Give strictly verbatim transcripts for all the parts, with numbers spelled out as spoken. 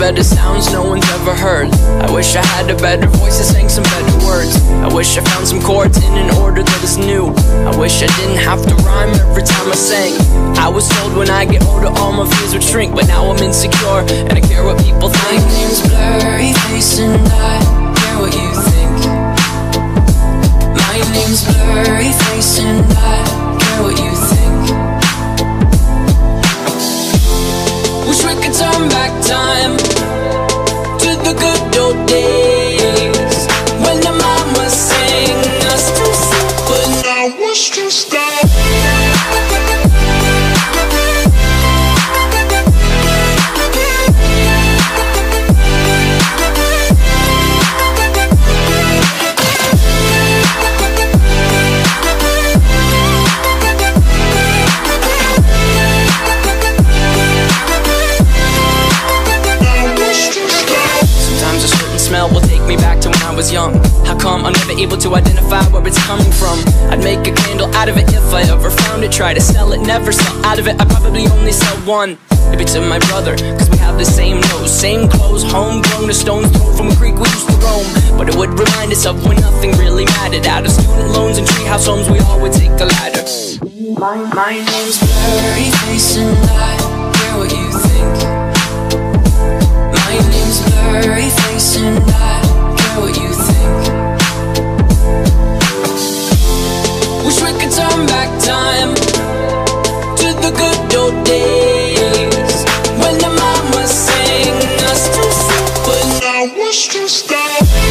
better sounds no one's ever heard. I wish I had a better voice that sang some better words. I wish I found some chords in an order that is new. I wish I didn't have to rhyme every time I sang. I was told when I get older all my fears would shrink, but now I'm insecure and I care what people think. My name's Blurryface and I care what you think. My name's Blurryface and I care what you think. Wish we could turn back time to the good old days when the mama sang us to sleep, but now it's just that. Smell will take me back to when I was young. How come I'm never able to identify where it's coming from? I'd make a candle out of it if I ever found it. Try to sell it, never sell out of it. I probably only sell one. Maybe to my brother, cause we have the same nose, same clothes, homegrown, a stone's throw from a creek we used to roam. But it would remind us of when nothing really mattered. Out of student loans and treehouse homes, we all would take a ladder. My, my name's Blurryface and I care what you think. My name's Blurryface and I care what you think. Wish we could turn back time to the good old days when the mama sang us to sleep, but now it's just that.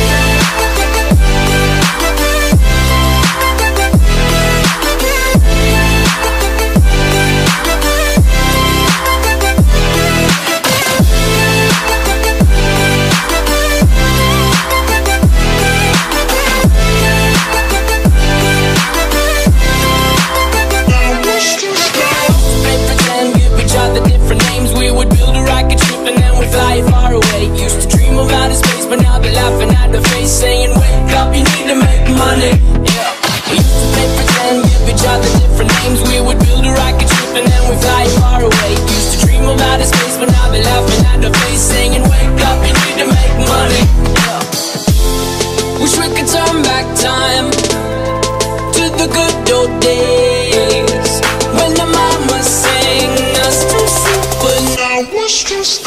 Fly far away, used to dream of outer space, but now they're laughing at the face, saying wake up, you need to make money. Yeah, we used to play pretend, give each other different names. We would build a rocket ship and then we fly far away. Used to dream of outer space, but now they're laughing at the face, saying wake up, you need to make money. Yeah, wish we could turn back time to the good old days when the mama sang us to sleep, but now it's just